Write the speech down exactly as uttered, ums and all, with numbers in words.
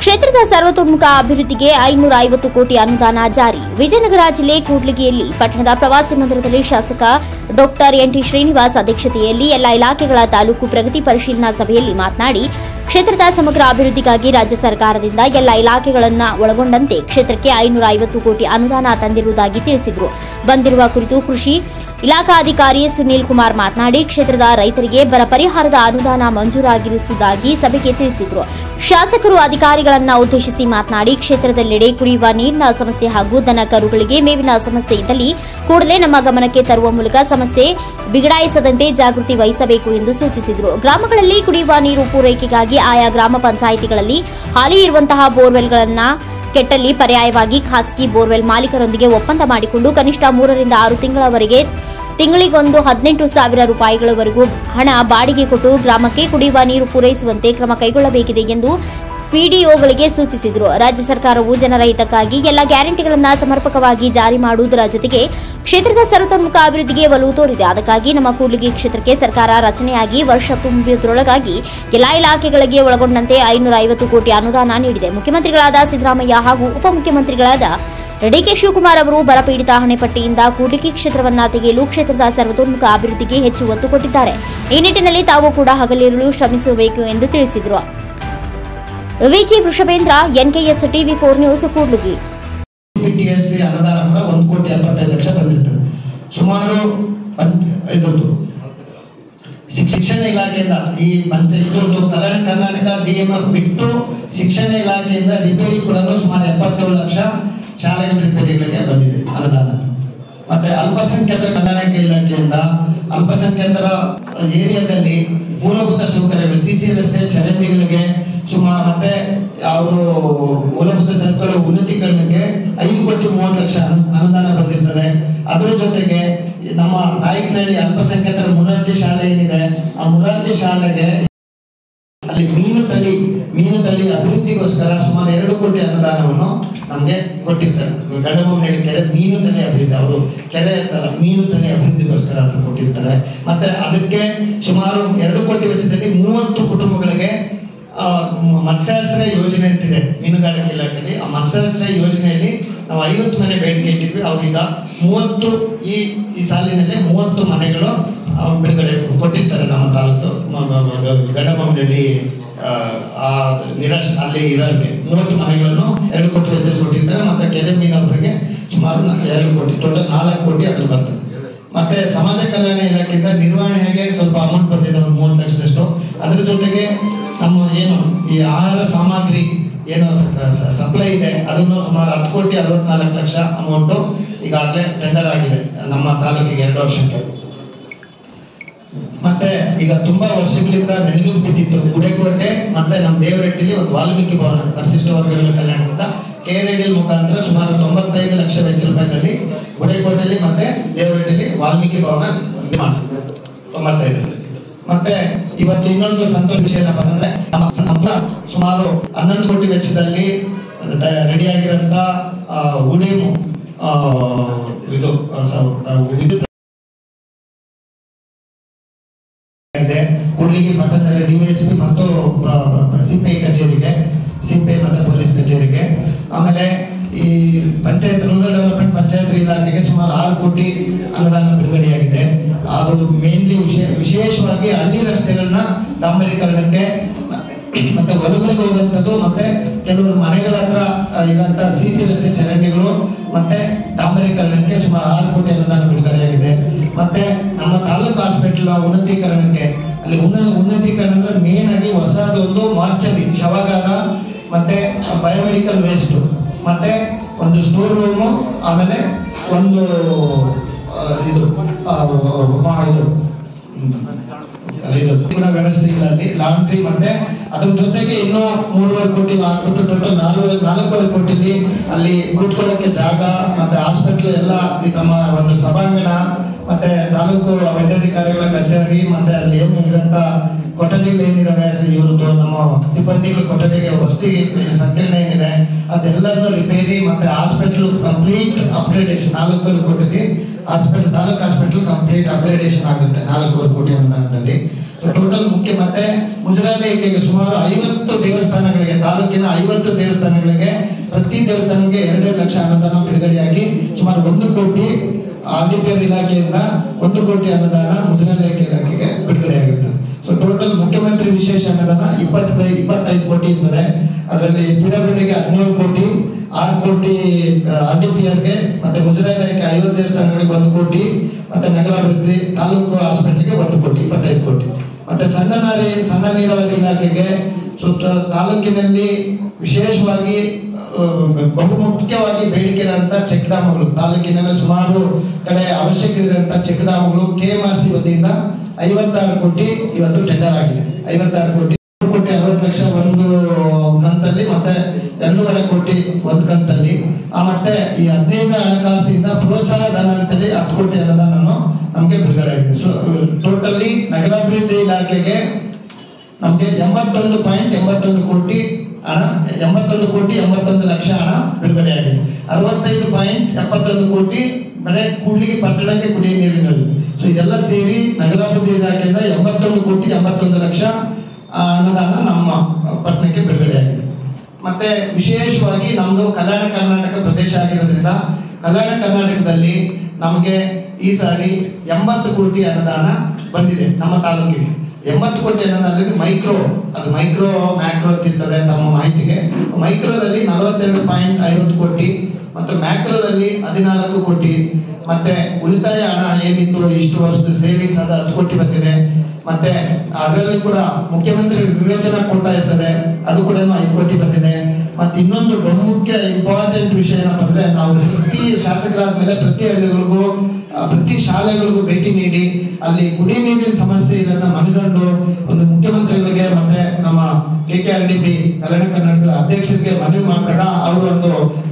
ಕ್ಷೇತ್ರದ ಸರ್ವತೋನ್ಮುಖ ಅಭಿವೃದ್ಧಿಗೆ ಐನೂರ ಐವತ್ತು ಕೋಟಿ ಅನುದಾನ ಜಾರಿ. ವಿಜಯನಗರ ಜಿಲ್ಲೆ ಕೂಡ್ಲಿಗಿಯಲ್ಲಿ ಪಟ್ಟಣದ ಪ್ರವಾಸಿ ಮಂದಿರದಲ್ಲಿ ಶಾಸಕ ಡಾಕ್ಟರ್ ಎನ್ ಟಿ ಶ್ರೀನಿವಾಸ್ ಅಧ್ಯಕ್ಷತೆಯಲ್ಲಿ ಎಲ್ಲ ಇಲಾಖೆಗಳ ತಾಲೂಕು ಪ್ರಗತಿ ಪರಿಶೀಲನಾ ಸಭೆಯಲ್ಲಿ ಮಾತನಾಡಿ, ಕ್ಷೇತ್ರದ ಸಮಗ್ರ ಅಭಿವೃದ್ಧಿಗಾಗಿ ರಾಜ್ಯ ಸರ್ಕಾರದಿಂದ ಎಲ್ಲ ಇಲಾಖೆಗಳನ್ನು ಒಳಗೊಂಡಂತೆ ಕ್ಷೇತ್ರಕ್ಕೆ ಐನೂರ ಐವತ್ತು ಕೋಟಿ ಅನುದಾನ ತಂದಿರುವುದಾಗಿ ತಿಳಿಸಿದರು. ಬಂದಿರುವ ಕುರಿತು ಕೃಷಿ ಇಲಾಖಾಧಿಕಾರಿ ಸುನೀಲ್ ಕುಮಾರ್ ಮಾತನಾಡಿ, ಕ್ಷೇತ್ರದ ರೈತರಿಗೆ ಬರ ಪರಿಹಾರದ ಅನುದಾನ ಮಂಜೂರಾಗಿರಿಸುವುದಾಗಿ ಸಭೆಗೆ ತಿಳಿಸಿದರು. ಶಾಸಕರು ಅಧಿಕಾರಿಗಳನ್ನು ಉದ್ದೇಶಿಸಿ ಮಾತನಾಡಿ, ಕ್ಷೇತ್ರದೆಲ್ಲೆಡೆ ಕುಡಿಯುವ ನೀರಿನ ಸಮಸ್ಯೆ ಹಾಗೂ ದನ ಕರುಗಳಿಗೆ ಮೇವಿನ ಸಮಸ್ಯೆ ಇದ್ದಲ್ಲಿ ಕೂಡಲೇ ನಮ್ಮ ಗಮನಕ್ಕೆ ತರುವ ಮೂಲಕ ಸಮಸ್ಯೆ ಬಿಗಡಾಯಿಸದಂತೆ ಜಾಗೃತಿ ವಹಿಸಬೇಕು ಎಂದು ಸೂಚಿಸಿದರು. ಗ್ರಾಮಗಳಲ್ಲಿ ಕುಡಿಯುವ ನೀರು ಪೂರೈಕೆಗಾಗಿ ಆಯಾ ಗ್ರಾಮ ಪಂಚಾಯಿತಿಗಳಲ್ಲಿ ಹಾಲಿ ಇರುವಂತಹ ಬೋರ್ವೆಲ್ಗಳನ್ನು ಕೆಟ್ಟಲ್ಲಿ ಪರ್ಯಾಯವಾಗಿ ಖಾಸಗಿ ಬೋರ್ವೆಲ್ ಮಾಲೀಕರೊಂದಿಗೆ ಒಪ್ಪಂದ ಮಾಡಿಕೊಂಡು ಕನಿಷ್ಠ ಮೂರರಿಂದ ಆರು ತಿಂಗಳವರೆಗೆ ತಿಂಗಳಿಗೊಂದು ಹದಿನೆಂಟು ಸಾವಿರ ರೂಪಾಯಿಗಳವರೆಗೂ ಹಣ ಬಾಡಿಗೆ ಕೊಟ್ಟು ಗ್ರಾಮಕ್ಕೆ ಕುಡಿಯುವ ನೀರು ಪೂರೈಸುವಂತೆ ಕ್ರಮ ಕೈಗೊಳ್ಳಬೇಕಿದೆ ಎಂದು ಪಿಡಿಒಗಳಿಗೆ ಸೂಚಿಸಿದರು. ರಾಜ್ಯ ಸರ್ಕಾರವು ಜನರ ಹಿತಕ್ಕಾಗಿ ಎಲ್ಲ ಗ್ಯಾರಂಟಿಗಳನ್ನು ಸಮರ್ಪಕವಾಗಿ ಜಾರಿ ಮಾಡುವುದರ ಜೊತೆಗೆ ಕ್ಷೇತ್ರದ ಸರ್ವತೋನ್ಮುಖ ಅಭಿವೃದ್ಧಿಗೆ ಒಲವು ತೋರಿದೆ. ಅದಕ್ಕಾಗಿ ನಮ್ಮ ಕೂಡ್ಲಿಗಿ ಕ್ಷೇತ್ರಕ್ಕೆ ಸರ್ಕಾರ ರಚನೆಯಾಗಿ ವರ್ಷ ತುಂಬುವುದರೊಳಗಾಗಿ ಎಲ್ಲಾ ಇಲಾಖೆಗಳಿಗೆ ಒಳಗೊಂಡಂತೆ ಐನೂರ ಐವತ್ತು ಕೋಟಿ ಅನುದಾನ ನೀಡಿದೆ. ಮುಖ್ಯಮಂತ್ರಿಗಳಾದ ಸಿದ್ದರಾಮಯ್ಯ ಹಾಗೂ ಉಪಮುಖ್ಯಮಂತ್ರಿಗಳಾದ ಡಿಕೆ ಶಿವಕುಮಾರ್ ಅವರು ಬರಪೀಡಿತ ಹಣೆಪಟ್ಟಿಯಿಂದ ಕೂಡ್ಲಿಗಿ ಕ್ಷೇತ್ರವನ್ನು ತೆಗೆಯಲು ಕ್ಷೇತ್ರದ ಸರ್ವತೋನ್ಮುಖ ಅಭಿವೃದ್ಧಿಗೆ ಹೆಚ್ಚು ಒತ್ತು ಕೊಟ್ಟಿದ್ದಾರೆ. ಈ ನಿಟ್ಟಿನಲ್ಲಿ ತಾವು ಕೂಡ ಹಗಲಿರುಳು ಶ್ರಮಿಸಬೇಕು ಎಂದು ತಿಳಿಸಿದರು. Viji Vrishabhendra, NKS TV four news, Kudligi. PTSC ಅನುದಾನ ಕೂಡ ಒಂದು ಕೋಟಿ ಎಪ್ಪತ್ತೈದು ಲಕ್ಷ ಬಂದಿರ್ತದೆ. ಸುಮಾರು ಇದ್ರದ್ದು ಶಿಕ್ಷಣ ಇಲಾಖೆಯಿಂದ ಈ ಪಂಚಾಯತ್ ಕಲ್ಯಾಣ ಕರ್ನಾಟಕ ಡಿಎಂಎಫ್ ಬಿಟ್ಟು ಶಿಕ್ಷಣ ಇಲಾಖೆಯಿಂದ ರಿಪೇರಿ ಕೂಡ ಸುಮಾರು ಎಪ್ಪತ್ತೇಳು ಲಕ್ಷ ಶಾಲೆಗಳ ರಿಪೇರಿಗಳಿಗೆ ಬಂದಿದೆ ಅನುದಾನ. ಮತ್ತೆ ಅಲ್ಪಸಂಖ್ಯಾತರ ಕಲ್ಯಾಣ ಇಲಾಖೆಯಿಂದ ಅಲ್ಪಸಂಖ್ಯಾತರ ಏರಿಯಾದಲ್ಲಿ ಮೂಲಭೂತ ಸೌಕರ್ಯಗಳು, ಸಿಸಿ ರಸ್ತೆ, ಚರಂಡಿಗಳಿಗೆ ಸುಮಾರು ಮತ್ತೆ ಅವರು ಮೂಲಭೂತ ಸೌಕರ್ಯ ಉನ್ನತೀಕರಣಕ್ಕೆ ಐದು ಕೋಟಿ ಮೂವತ್ತು ಲಕ್ಷ ಅನುದಾನ ಬಂದಿರ್ತದೆ. ಅದರ ಜೊತೆಗೆ ನಮ್ಮ ನಾಯಕನಹಳ್ಳಿ ಅಲ್ಪಸಂಖ್ಯಾತರ ಮುರಾರ್ಜಿ ಶಾಲೆ ಏನಿದೆ, ಆ ಮುರಾರ್ಜಿ ಶಾಲೆಗೆ ಅಲ್ಲಿ ಮೀನು ತಳಿ ಮೀನು ತಳಿ ಅಭಿವೃದ್ಧಿಗೋಸ್ಕರ ಸುಮಾರು ಎರಡು ಕೋಟಿ ಅನುದಾನವನ್ನು ನಮ್ಗೆ ಕೊಟ್ಟಿರ್ತಾರೆ. ಗಂಡಬೊಮ್ಮನಹಳ್ಳಿ ಕೆರೆ ಮೀನು ತಳಿ ಅಭಿವೃದ್ಧಿ, ಅವರು ಕೆರೆ ತರ ಮೀನು ತಳಿ ಅಭಿವೃದ್ಧಿಗೋಸ್ಕರ ಅದು ಕೊಟ್ಟಿರ್ತಾರೆ. ಮತ್ತೆ ಅದಕ್ಕೆ ಸುಮಾರು ಎರಡು ಕೋಟಿ ವೆಚ್ಚದಲ್ಲಿ ಮೂವತ್ತು ಕುಟುಂಬಗಳಿಗೆ ಮತ್ಸ್ಯಾಶ್ರಯ ಯೋಜನೆ ಅಂತಿದೆ ಮೀನುಗಾರಿಕೆ ಇಲಾಖೆಯಲ್ಲಿ. ಆ ಮತ್ಸ್ಯಾಶ್ರಯ ಯೋಜನೆಯಲ್ಲಿ ನಾವು ಐವತ್ತು ಮನೆ ಬೇಡಿಕೆ ಇಟ್ಟಿದ್ವಿ. ಅವ್ರೀಗ ಮೂವತ್ತು ಈ ಈ ಸಾಲಿನಲ್ಲಿ ಮೂವತ್ತು ಮನೆಗಳು ಬಿಡುಗಡೆ ಕೊಟ್ಟಿರ್ತಾರೆ. ನಮ್ಮ ತಾಲೂಕು ಗಂಡಬೊಮ್ಮನಹಳ್ಳಿ ಆ ನಿರಾಶ್ ಅಲ್ಲಿ ಇರೋರಿಗೆ ಮೂವತ್ತು ಮನೆಗಳನ್ನು ಎರಡು ಕೋಟಿ ವೆಚ್ಚದಲ್ಲಿ ಕೊಟ್ಟಿರ್ತಾರೆ. ಮತ್ತೆ ಕೆರೆ ಮೀನವರಿಗೆ ಸುಮಾರು ಎರಡು ಕೋಟಿ, ಟೋಟಲ್ ನಾಲ್ಕು ಕೋಟಿ ಅದ್ರ ಬರ್ತದೆ. ಮತ್ತೆ ಸಮಾಜ ಕಲ್ಯಾಣ ಇಲಾಖೆಯಿಂದ ನಿರ್ವಹಣೆಗೆ ಸ್ವಲ್ಪ ಅಮೌಂಟ್ ಬಂದಿದೆ, ಒಂದು ಮೂವತ್ತು ಲಕ್ಷದಷ್ಟು. ಅದ್ರ ಜೊತೆಗೆ ನಮ್ಮ ಏನು ಈ ಆಹಾರ ಸಾಮಗ್ರಿ ಏನು ಸಪ್ಲೈ ಇದೆ ಅದನ್ನು ಸುಮಾರು ಹತ್ತು ಕೋಟಿ ಅರವತ್ನಾಲ್ಕು ಲಕ್ಷ ಅಮೌಂಟು ಈಗಾಗಲೇ ಟೆಂಡರ್ ಆಗಿದೆ ನಮ್ಮ ತಾಲೂಕಿಗೆ ಎರಡು ವರ್ಷಕ್ಕೆ. ಮತ್ತೆ ಈಗ ತುಂಬಾ ವರ್ಷಗಳಿಂದ ನೆನೆದು ಬಿಟ್ಟಿತ್ತು ಗುಡೆಕೋಟೆ ಮತ್ತೆ ನಮ್ಮ ದೇವರಹಟ್ಟಿಲಿ ಒಂದು ವಾಲ್ಮೀಕಿ ಭವನ ಪರಿಶಿಷ್ಟ ವರ್ಗಗಳ ಕಲ್ಯಾಣದಿಂದ ಕೆಆರ್ಎಡಿಎಲ್ ಮುಖಾಂತರ ಸುಮಾರು ತೊಂಬತ್ತೈದು ಲಕ್ಷ ವೆಚ್ಚ ರೂಪಾಯಿದಲ್ಲಿ ಗುಡೆಕೋಟೆಯಲ್ಲಿ ಮತ್ತೆ ದೇವರಹಟ್ಟಿಲಿ ವಾಲ್ಮೀಕಿ ಭವನ ನಿರ್ಮಾಣ ತೊಂಬತ್ತೈದು. ಮತ್ತೆ ಇವತ್ತು ಇನ್ನೊಂದು ಸಂತೋಷ ವಿಷಯ ಏನಪ್ಪ ಅಂತಂದ್ರೆ ನಮ್ಮ ಸುಮಾರು ಹನ್ನೊಂದು ಕೋಟಿ ವೆಚ್ಚದಲ್ಲಿ ರೆಡಿಯಾಗಿರಂತ ಉಡಿಮು ಇದು ವಿದ್ಯುತ್ ಇದೆ ಕೂಡ್ಲಿಗಿ ಪಟ್ಟಣದಲ್ಲಿ ಡಿವೈಎಸ್ಪಿ ಮತ್ತು ಸಿಪಿಐ ಕಚೇರಿಗೆ, ಸಿಪಿಐ ಮತ್ತು ಪೊಲೀಸ್ ಕಚೇರಿಗೆ. ಆಮೇಲೆ ಈ ಪಂಚಾಯತ್ ರೂರಲ್ ಡೆವಲಪ್ಮೆಂಟ್ ಪಂಚಾಯತ್ ಇಲಾಖೆಗೆ ಸುಮಾರು ಆರು ಕೋಟಿ ಅನುದಾನ ಬಿಡುಗಡೆಯಾಗಿದೆ. ಅದು ಮೇನ್ಲಿ ವಿಶೇಷ ವಿಶೇಷವಾಗಿ ಹಳ್ಳಿ ರಸ್ತೆಗಳನ್ನ ಡಾಂಬರೀಕರಣಕ್ಕೆ ಮತ್ತೆ ಹೊಲಗಳಿಗೆ ಹೋಗುವಂಥದ್ದು ಮತ್ತೆ ಕೆಲವರು ಮನೆಗಳ ಹತ್ರ ಇರುವಂತ ಸಿಸಿ ರಸ್ತೆ ಚರಂಡಿಗಳು ಮತ್ತೆ ಡಾಂಬರೀಕರಣಕ್ಕೆ ಸುಮಾರು ಆರು ಕೋಟಿ ಅನುದಾನ ಬಿಡುಗಡೆಯಾಗಿದೆ. ಮತ್ತೆ ನಮ್ಮ ತಾಲೂಕು ಹಾಸ್ಪಿಟಲ್ ಉನ್ನತೀಕರಣಕ್ಕೆ, ಅಲ್ಲಿ ಉನ್ನ ಉನ್ನತೀಕರಣ ಅಂದ್ರೆ ಮೇನ್ ಆಗಿ ಹೊಸದೊಂದು ಮಾರ್ಚರಿ ಶವಾಗಾರ ಮತ್ತೆ ಬಯೋಮೆಡಿಕಲ್ ವೇಸ್ಟ್ ಮತ್ತೆ ಒಂದು ಸ್ಟೋರ್ ರೂಮು, ಆಮೇಲೆ ಒಂದು ಇದು ಇದು ಕೂಡ ವ್ಯವಸ್ಥೆ ಇಲ್ಲ ಅಲ್ಲಿ, ಲಾಂಡ್ರಿ ಮತ್ತೆ ಅದ್ರ ಜೊತೆಗೆ ಇನ್ನೂ ಮೂರುವರೆ ಕೋಟಿ ಹಾಕ್ಬಿಟ್ಟು ಟೋಟಲ್ ನಾಲ್ಕು ನಾಲ್ಕೂವರೆ ಕೋಟಿಲಿ ಅಲ್ಲಿ ಕೂತ್ಕೊಳ್ಳೋಕೆ ಜಾಗ ಮತ್ತೆ ಹಾಸ್ಪಿಟಲ್ ಎಲ್ಲ ನಮ್ಮ ಒಂದು ಸಭಾಂಗಣ ಮತ್ತೆ ತಾಲೂಕು ವೈದ್ಯಾಧಿಕಾರಿಗಳ ಕಚೇರಿ ಮತ್ತೆ ಅಲ್ಲಿ ಏನು ಇರಂತ ಕೊಠಡಿಗಳು ಏನಿದಾವೆ ಇವ್ರದ್ದು ನಮ್ಮ ಸಿಬ್ಬಂದಿಗಳ ಕೊಠಡಿಗೆ ವಸತಿ ಸಂಕೀರ್ಣ ಏನಿದೆ ಅದೆಲ್ಲರೂ ರಿಪೇರಿ ಮತ್ತೆ ಹಾಸ್ಪಿಟಲ್ ಕಂಪ್ಲೀಟ್ ಅಪ್ಗ್ರೇಡೇಷನ್ ನಾಲ್ಕೂವರೆ ಕೋಟಿಲಿ hospital taluk hospital complete upgradation ಆಗುತ್ತೆ ನಾಲ್ಕೂವರೆ ಕೋಟಿ ಅನುದಾನದಲ್ಲಿ. ಟೋಟಲ್ ಮುಖ್ಯ ಮತ್ತೆ ಮುಜರಾಯಿ ಇಲಾಖೆಗೆ ಸುಮಾರು ಐವತ್ತು ದೇವಸ್ಥಾನಗಳಿಗೆ ತಾಲೂಕಿನ ತಾಲೂಕಿನ ಐವತ್ತು ದೇವಸ್ಥಾನಗಳಿಗೆ ಪ್ರತಿ ದೇವಸ್ಥಾನಕ್ಕೆ ಎರಡೆರಡು ಲಕ್ಷ ಅನುದಾನ ಬಿಡುಗಡೆಯಾಗಿ ಸುಮಾರು ಒಂದು ಕೋಟಿ ಆರ್ ಡಿ ಪಿ ಆರ್ ಇಲಾಖೆಯಿಂದ ಒಂದು ಕೋಟಿ ಅನುದಾನ ಮುಜರಾಯಿ ಇಲಾಖೆಗೆ ಬಿಡುಗಡೆಯಾಗಿರ್ತದೆ. ಸೊ ಟೋಟಲ್ ಮುಖ್ಯಮಂತ್ರಿ ವಿಶೇಷ ಅನುದಾನ ಇಪ್ಪತ್ತೈ ಇಪ್ಪತ್ತೈದು ಕೋಟಿ ಇರ್ತದೆ. ಅದರಲ್ಲಿ ಪಿಡಬ್ಲ್ಯೂಡಿಗೆ ಹದಿನೇಳು ಕೋಟಿ, ಆರು ಕೋಟಿ ಆರ್ ಡಿ ಪಿ ಆರ್ಗೆ, ಮತ್ತೆ ಮುಜರಾಯಿ ಇಲಾಖೆ ಐವತ್ತು ದೇವಸ್ಥಾನಗಳಿಗೆ ಒಂದು ಕೋಟಿ, ಮತ್ತೆ ನಗರಾಭಿವೃದ್ಧಿ ತಾಲೂಕು ಹಾಸ್ಪಿಟಲ್ಗೆ ಒಂದು ಕೋಟಿ ಇಪ್ಪತ್ತೈದು ಕೋಟಿ, ಮತ್ತೆ ಸಣ್ಣ ನಾರಿ ಸಣ್ಣ ನೀರಾವರಿ ಇಲಾಖೆಗೆ ಸುತ್ತ ತಾಲೂಕಿನಲ್ಲಿ ವಿಶೇಷವಾಗಿ ಬಹುಮುಖ್ಯವಾಗಿ ಬೇಡಿಕೆ ಇರುವಂತಹ ಚೆಕ್ ಡ್ಯಾಮ್ಗಳು, ತಾಲೂಕಿನಲ್ಲಿ ಸುಮಾರು ಕಡೆ ಅವಶ್ಯಕ ಇರುವಂತಹ ಚೆಕ್ ಡ್ಯಾಮ್ಗಳು ಕೆ ಎಂ ಆರ್ ಸಿ ವತಿಯಿಂದ ಐವತ್ತಾರು ಕೋಟಿ ಇವತ್ತು ಟೆಂಡರ್ ಆಗಿದೆ. ಐವತ್ತಾರು ಕೋಟಿ ಕೋಟಿ ಅರವತ್ತು ಲಕ್ಷ ಒಂದು ಕಂತಲ್ಲಿ, ಮತ್ತೆ ಎರಡೂವರೆ ಕೋಟಿ ಒಂದು ಕಂತಲ್ಲಿ, ಆ ಮತ್ತೆ ಈ ಹದಿನೈದು ಹಣಕಾಸಿಂದ ಪ್ರೋತ್ಸಾಹ ಧನ ಅಂತೇಳಿ ಹತ್ತು ಕೋಟಿ ಅನುದಾನನು ನಮಗೆ ಬಿಡುಗಡೆ ಆಗಿದೆ. ಸೊ ಟೋಟಲಿ ನಗರಾಭಿವೃದ್ಧಿ ಇಲಾಖೆಗೆ ನಮಗೆ ಎಂಬತ್ತೊಂದು ಪಾಯಿಂಟ್ ಎಂಬತ್ತೊಂದು ಕೋಟಿ ಹಣ ಎಂಬತ್ತೊಂದು ಕೋಟಿ ಎಂಬತ್ತೊಂದು ಲಕ್ಷ ಹಣ ಬಿಡುಗಡೆಯಾಗಿದೆ. ಅರವತ್ತೈದು ಪಾಯಿಂಟ್ ಎಪ್ಪತ್ತೊಂದು ಕೋಟಿ ಬರೀ ಕೂಡ್ಲಿಗಿ ಪಟ್ಟಣಕ್ಕೆ ಕುಡಿಯುವ ನೀರಿನ ಯೋಜನೆ. ಸೊ ಇದೆಲ್ಲ ಸೇರಿ ನಗರಾಭಿವೃದ್ಧಿ ಇಲಾಖೆಯಿಂದ ಎಂಬತ್ತೊಂದು ಕೋಟಿ ಎಂಬತ್ತೊಂದು ಲಕ್ಷ ಅನುದಾನ ನಮ್ಮ ಪಟ್ಟಣಕ್ಕೆ ಬಿಡುಗಡೆಯಾಗಿದೆ. ಮತ್ತೆ ವಿಶೇಷವಾಗಿ ನಮ್ದು ಕಲ್ಯಾಣ ಕರ್ನಾಟಕ ಪ್ರದೇಶ ಆಗಿರೋದ್ರಿಂದ ಕಲ್ಯಾಣ ಕರ್ನಾಟಕದಲ್ಲಿ ನಮಗೆ ಈ ಸಾರಿ ಎಂಬತ್ತು ಕೋಟಿ ಅನುದಾನ ಬಂದಿದೆ ನಮ್ಮ ತಾಲೂಕಿಗೆ. ಎಂಬತ್ತು ಕೋಟಿ ಅನುದಾನದಲ್ಲಿ ಮೈಕ್ರೋ, ಅದು ಮೈಕ್ರೋ ಮ್ಯಾಕ್ರೋ ಇರ್ತದೆ ತಮ್ಮ ಮಾಹಿತಿಗೆ. ಮೈಕ್ರೋದಲ್ಲಿ ನಲವತ್ತೆರಡು ಪಾಯಿಂಟ್ ಐವತ್ತು ಕೋಟಿ, ಮತ್ತು ಮ್ಯಾಕ್ರೋದಲ್ಲಿ ಹದಿನಾಲ್ಕು ಕೋಟಿ, ಮತ್ತೆ ಉಳಿತಾಯ ಹಣ ಏನಿತ್ತು ಇಷ್ಟು ವರ್ಷದ ಸೇವಿಂಗ್ಸ್ ಅದು ಹತ್ತು ಕೋಟಿ ಬಂದಿದೆ. ಮತ್ತೆ ಅದರಲ್ಲಿ ಕೂಡ ಮುಖ್ಯಮಂತ್ರಿ ವಿವೇಚನಾ ಕೋಟ ಇರ್ತದೆ, ಅದು ಕೂಡ ಐದು ಕೋಟಿ ಬಂದಿದೆ. ಮತ್ತೆ ಇನ್ನೊಂದು ಬಹುಮುಖ್ಯ ಇಂಪಾರ್ಟೆಂಟ್ ವಿಷಯ ಏನಪ್ಪಾ ಅಂದ್ರೆ, ನಾವು ಪ್ರತಿ ಶಾಸಕರಾದ ಮೇಲೆ ಪ್ರತಿ ಹಳ್ಳಿಗಳಿಗೂ ಪ್ರತಿ ಶಾಲೆಗಳಿಗೂ ಭೇಟಿ ನೀಡಿ ಅಲ್ಲಿ ಕುಡಿ ನೀರಿನ ಸಮಸ್ಯೆ ಇದನ್ನ ಮನಗಂಡು ಒಂದು ಮುಖ್ಯಮಂತ್ರಿಗಳಿಗೆ ಮತ್ತೆ ನಮ್ಮ K K R D P Kalyana ಕರ್ನಾಟಕದ ಅಧ್ಯಕ್ಷರಿಗೆ ಮನವಿ ಮಾಡಿದಾಗ ಅವರು ಒಂದು